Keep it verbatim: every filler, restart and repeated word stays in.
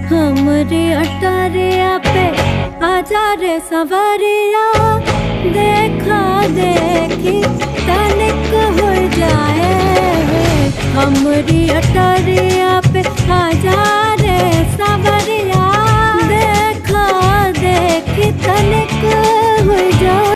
हमरे अटरिया पे आजा रे सवरिया, देखा देखी